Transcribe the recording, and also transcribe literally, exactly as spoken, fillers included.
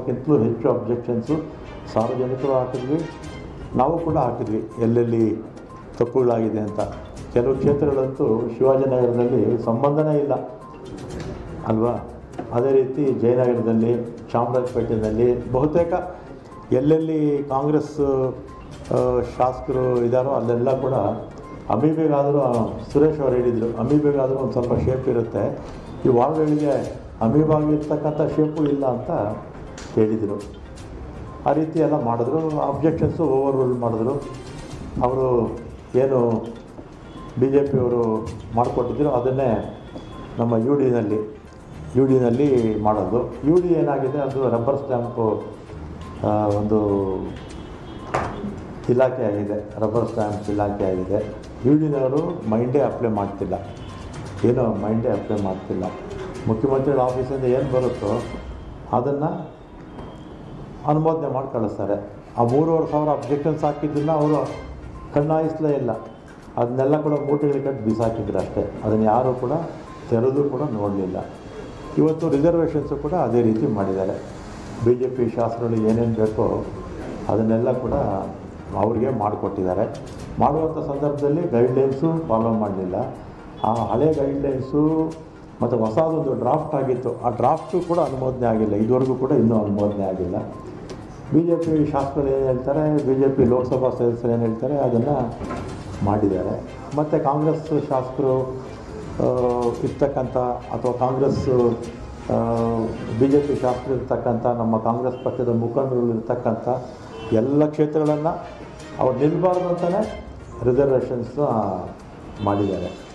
ಸಾವಿರಕ್ಕಿಂತಲೂ ಹೆಚ್ಚು ಅಬ್ಜೆಕ್ಷನ್ಸು ಸಾರ್ವಜನಿಕರು ಹಾಕಿದ್ವಿ, ನಾವು ಕೂಡ ಹಾಕಿದ್ವಿ ಎಲ್ಲೆಲ್ಲಿ ತಪ್ಪುಗಳಾಗಿದೆ ಅಂತ. ಕೆಲವು ಕ್ಷೇತ್ರಗಳಂತೂ ಶಿವಾಜಿನಗರದಲ್ಲಿ ಸಂಬಂಧನೇ ಇಲ್ಲ ಅಲ್ವಾ. ಅದೇ ರೀತಿ ಜಯನಗರದಲ್ಲಿ, ಚಾಮರಾಜಪೇಟೆಯಲ್ಲಿ ಬಹುತೇಕ ಎಲ್ಲೆಲ್ಲಿ ಕಾಂಗ್ರೆಸ್ ಶಾಸಕರು ಇದ್ದಾರೋ ಅಲ್ಲೆಲ್ಲ ಕೂಡ ಅಮೀಬೆಗಾದರೂ ಸುರೇಶ್ ಅವರು ಹೇಳಿದರು, ಅಮೀಬೆಗಾದರೂ ಒಂದು ಸ್ವಲ್ಪ ಶೇಪ್ ಇರುತ್ತೆ, ಈ ವಾರ್ಡ್ಗಳಿಗೆ ಅಮೀಬಾಗಿರ್ತಕ್ಕಂಥ ಶೇಪು ಇಲ್ಲ ಅಂತ ಹೇಳಿದರು. ಆ ರೀತಿ ಎಲ್ಲ ಮಾಡಿದ್ರು. ಅಬ್ಜೆಕ್ಷನ್ಸು ಓವರ್ ರೂಲ್ ಮಾಡಿದ್ರು. ಅವರು ಏನು ಬಿ ಜೆ ಪಿಯವರು ಮಾಡಿಕೊಟ್ಟಿದ್ರು ಅದನ್ನೇ ನಮ್ಮ ಯು ಡಿನಲ್ಲಿ ಯು ಡಿನಲ್ಲಿ ಮಾಡೋದು. ಯು ಡಿ ಏನಾಗಿದೆ, ಅದು ರಬ್ಬರ್ ಸ್ಟ್ಯಾಂಪು ಒಂದು ಇಲಾಖೆ ಆಗಿದೆ, ರಬ್ಬರ್ ಸ್ಟ್ಯಾಂಪ್ ಇಲಾಖೆ ಆಗಿದೆ. ಯು ಡಿನವರು ಮೈಂಡೇ ಅಪ್ಲೈ ಮಾಡ್ತಿಲ್ಲ, ಏನೋ ಮೈಂಡೇ ಅಪ್ಲೈ ಮಾಡ್ತಿಲ್ಲ. ಮುಖ್ಯಮಂತ್ರಿಗಳ ಆಫೀಸಿಂದ ಏನು ಬರುತ್ತೋ ಅದನ್ನು ಅನುಮೋದನೆ ಮಾಡಿ ಕಳಿಸ್ತಾರೆ. ಆ ಮೂರುವರೆ ಸಾವಿರ ಅಬ್ಜೆಕ್ಷನ್ಸ್ ಹಾಕಿದ್ದನ್ನು ಅವರು ಕಣ್ಣಾಯಿಸಲೇ ಇಲ್ಲ, ಅದನ್ನೆಲ್ಲ ಕೂಡ ಮೂಟೆಗಳಿಗೆ ಕಟ್ಟಿ ಬಿಸಾಕಿದ್ರು ಅಷ್ಟೇ. ಅದನ್ನು ಯಾರೂ ಕೂಡ ತೆರೆದು ಕೂಡ ನೋಡಲಿಲ್ಲ. ಇವತ್ತು ರಿಸರ್ವೇಷನ್ಸು ಕೂಡ ಅದೇ ರೀತಿ ಮಾಡಿದ್ದಾರೆ. ಬಿ ಜೆ ಪಿ ಶಾಸಕರು ಏನೇನು ಬೇಕೋ ಅದನ್ನೆಲ್ಲ ಕೂಡ ಅವ್ರಿಗೆ ಮಾಡಿಕೊಟ್ಟಿದ್ದಾರೆ. ಮಾಡುವಂಥ ಸಂದರ್ಭದಲ್ಲಿ ಗೈಡ್ಲೈನ್ಸು ಫಾಲೋ ಮಾಡಲಿಲ್ಲ. ಆ ಹಳೆ ಗೈಡ್ಲೈನ್ಸು ಮತ್ತು ಹೊಸದೊಂದು ಡ್ರಾಫ್ಟ್ ಆಗಿತ್ತು, ಆ ಡ್ರಾಫ್ಟು ಕೂಡ ಅನುಮೋದನೆ ಆಗಿಲ್ಲ, ಇದುವರೆಗೂ ಕೂಡ ಇನ್ನೂ ಅನುಮೋದನೆ ಆಗಿಲ್ಲ. ಬಿ ಜೆ ಪಿ ಶಾಸಕರು ಏನು ಹೇಳ್ತಾರೆ, ಬಿ ಜೆ ಪಿ ಲೋಕಸಭಾ ಸದಸ್ಯರು ಏನು ಹೇಳ್ತಾರೆ ಅದನ್ನು ಮಾಡಿದ್ದಾರೆ. ಮತ್ತು ಕಾಂಗ್ರೆಸ್ ಶಾಸಕರು ಇರ್ತಕ್ಕಂಥ ಅಥವಾ ಕಾಂಗ್ರೆಸ್ ಬಿ ಜೆ ಪಿ ಶಾಸಕರು ಇರ್ತಕ್ಕಂಥ ನಮ್ಮ ಕಾಂಗ್ರೆಸ್ ಪಕ್ಷದ ಮುಖಂಡರು ಇರ್ತಕ್ಕಂಥ ಎಲ್ಲ ಕ್ಷೇತ್ರಗಳನ್ನು ಅವ್ರು ನಿಲ್ಲಬಾರ್ದು ಅಂತಲೇ ರಿಸರ್ವೇಷನ್ಸ್ನ ಮಾಡಿದ್ದಾರೆ.